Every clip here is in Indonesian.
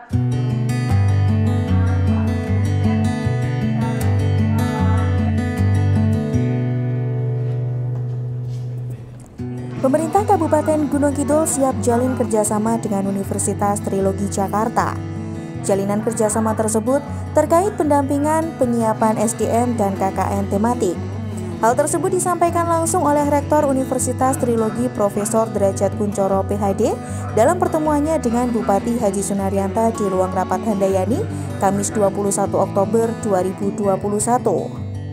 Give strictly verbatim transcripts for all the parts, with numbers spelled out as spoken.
Pemerintah Kabupaten Gunung Kidul siap jalin kerjasama dengan Universitas Trilogi Jakarta. Jalinan kerjasama tersebut terkait pendampingan penyiapan S D M dan K K N tematik. Hal tersebut disampaikan langsung oleh Rektor Universitas Trilogi Profesor Derajat Kuncoro P H D dalam pertemuannya dengan Bupati Haji Sunaryanto di ruang rapat Handayani, Kamis dua puluh satu Oktober dua ribu dua puluh satu.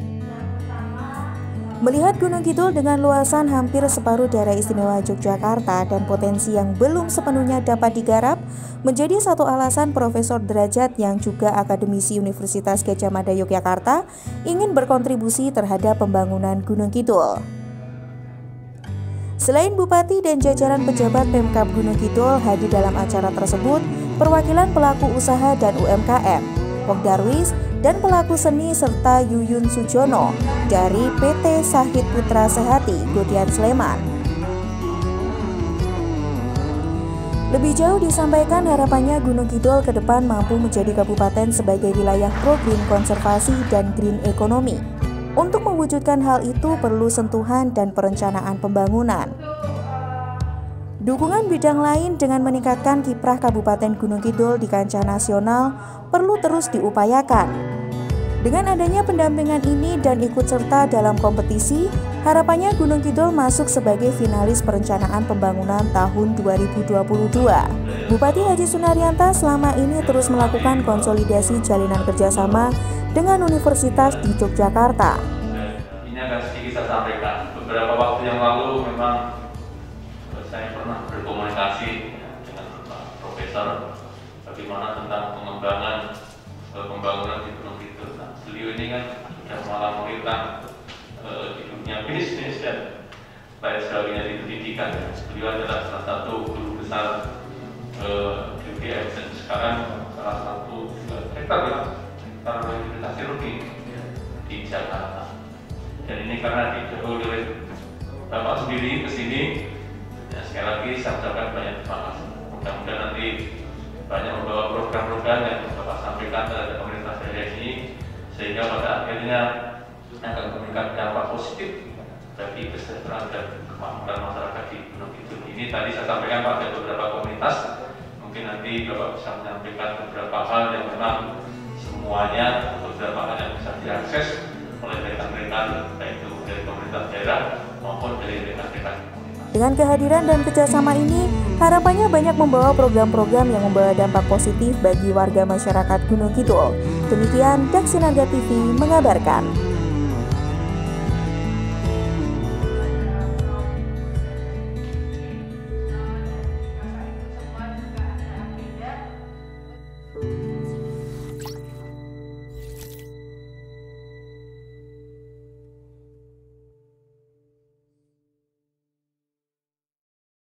Melihat Gunung Kidul dengan luasan hampir separuh daerah istimewa Yogyakarta dan potensi yang belum sepenuhnya dapat digarap, menjadi satu alasan Profesor Derajat yang juga akademisi Universitas Gadjah Mada Yogyakarta ingin berkontribusi terhadap pembangunan Gunung Kidul. Selain Bupati dan jajaran pejabat Pemkab Gunung Kidul hadir dalam acara tersebut, perwakilan pelaku usaha dan U M K M, Pok Darwis, dan pelaku seni serta Yuyun Sujono dari P T Sahid Putra Sehati, Godian Sleman. Lebih jauh disampaikan harapannya Gunung Kidul ke depan mampu menjadi kabupaten sebagai wilayah pro-green konservasi dan green economy. Untuk mewujudkan hal itu perlu sentuhan dan perencanaan pembangunan. Dukungan bidang lain dengan meningkatkan kiprah Kabupaten Gunung Kidul di kancah nasional perlu terus diupayakan. Dengan adanya pendampingan ini dan ikut serta dalam kompetisi, harapannya Gunung Kidul masuk sebagai finalis perencanaan pembangunan tahun dua ribu dua puluh dua. Bupati Haji Sunaryanto selama ini terus melakukan konsolidasi jalinan kerjasama dengan universitas di Yogyakarta. Ini akan sedikit saya sampaikan. Beberapa waktu yang lalu memang saya pernah berkomunikasi dengan Pak Profesor bagaimana tentang pengembangan pembangunan di Gunung Kidul. Nah, beliau ini kan sudah malah melintang uh, di dunia bisnis dan baik sekalinya di pendidikan. Beliau adalah salah satu guru besar uh, U G M dan sekarang salah satu uh, rektor ya, rektor Universitas Trilogi di Jakarta. Dan ini karena didahului oleh Bapak sendiri ke sini. Ya, sekali lagi saya ucapkan banyak terima kasih. Mudah-mudahan nanti banyak membawa program-program yang Bapak sampaikan terhadap pemerintah daerah ini, sehingga pada akhirnya akan memberikan dampak positif bagi kesejahteraan dan kemakmuran masyarakat di Gunung Kidul. Ini tadi saya sampaikan pada beberapa komunitas, mungkin nanti Bapak bisa menyampaikan beberapa hal yang memang semuanya beberapa hal yang bisa diakses oleh rekan-rekan baik itu dari pemerintah daerah maupun dari rekan-rekan. Dengan kehadiran dan kerjasama ini, harapannya banyak membawa program-program yang membawa dampak positif bagi warga masyarakat Gunung Kidul. Demikian Daksinarga T V mengabarkan.